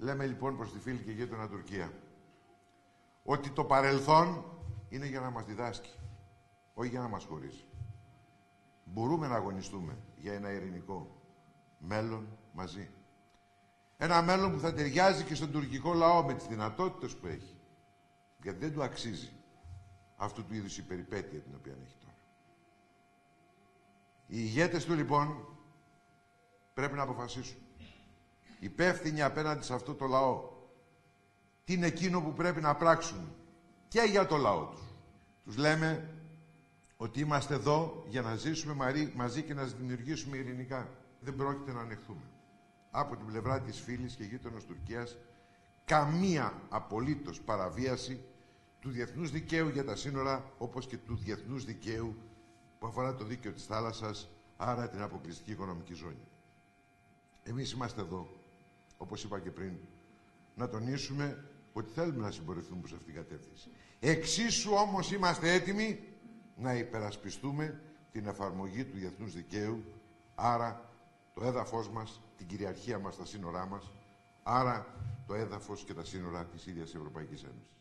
Λέμε λοιπόν προς τη φίλη και γείτονα Τουρκία ότι το παρελθόν είναι για να μας διδάσκει, όχι για να μας χωρίσει. Μπορούμε να αγωνιστούμε για ένα ειρηνικό μέλλον μαζί. Ένα μέλλον που θα ταιριάζει και στον τουρκικό λαό με τις δυνατότητες που έχει. Γιατί δεν του αξίζει αυτού του είδους η περιπέτεια την οποία έχει τώρα. Οι ηγέτες του λοιπόν πρέπει να αποφασίσουν. Υπεύθυνοι απέναντι σε αυτό το λαό. Τι είναι εκείνο που πρέπει να πράξουν και για το λαό τους. Τους λέμε ότι είμαστε εδώ για να ζήσουμε μαζί και να δημιουργήσουμε ειρηνικά. Δεν πρόκειται να ανεχθούμε. Από την πλευρά της φίλης και γείτονος Τουρκίας καμία απολύτως παραβίαση του διεθνούς δικαίου για τα σύνορα, όπως και του διεθνούς δικαίου που αφορά το δίκαιο της θάλασσας, άρα την αποκλειστική οικονομική ζώνη. Εμείς είμαστε εδώ, όπως είπα και πριν, να τονίσουμε ότι θέλουμε να συμπορευτούμε προς αυτήν την κατεύθυνση. Εξίσου όμως είμαστε έτοιμοι να υπερασπιστούμε την εφαρμογή του διεθνούς δικαίου, άρα το έδαφος μας, την κυριαρχία μας στα σύνορά μας, άρα το έδαφος και τα σύνορα της ίδιας Ευρωπαϊκής Ένωσης.